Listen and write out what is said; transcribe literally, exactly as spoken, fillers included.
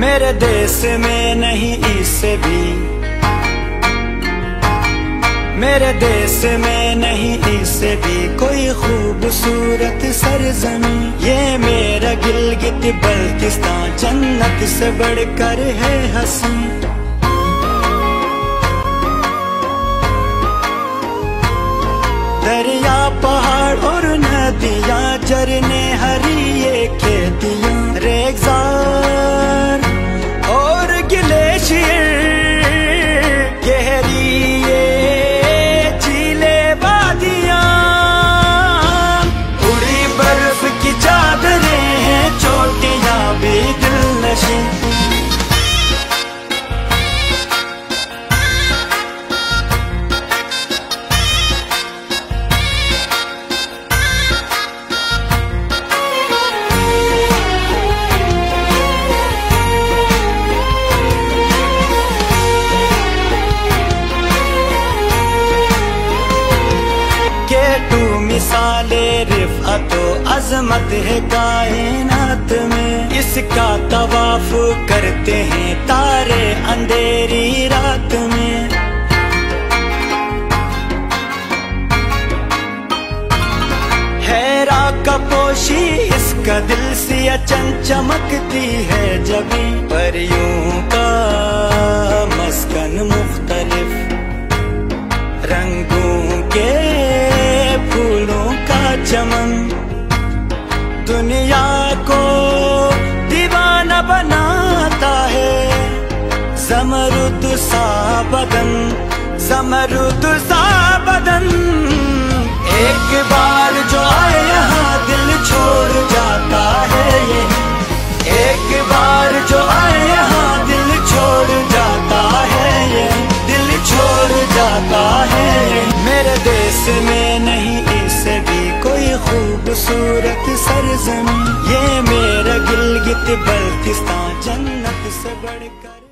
मेरे देश में नहीं इससे भी, मेरे देश में नहीं इससे भी कोई खूबसूरत सरजमी। ये मेरा गिलगित बल्तिस्तान जन्नत से बढ़कर है हंसी। दरिया पहाड़ और नदियाँ झरने हरी ये खेतियाँ, रेगिस्तान और ग्लेशियर गहरी ये झीले वादियाँ, उड़ी बर्फ की चादरें हैं चोटियाँ भी दिलनशी। मिसाले रिफ़अतो अज़मत है कायनात में, इसका तवाफ करते हैं तारे अंधेरी रात में। हैरा का पोशी इसका दिल से अचन चमकती है जबी, परियों का मस्कन मुख्तलिफ रंगों के फूलों का चमन, दुनिया को दीवाना बनाता है। ज़मरुद सा बदन, ज़मरुद सा बदन, एक बार जो आए यहाँ दिल छोड़ जाता है ये, एक बार जो आए यहाँ दिल छोड़ जाता है ये, दिल छोड़ जाता है ये। मेरे देश में नहीं इससे भी कोई खूबसूरत सरजमी। ये मेरा गिलगित बल्तिस्तान जन्नत से बढ़कर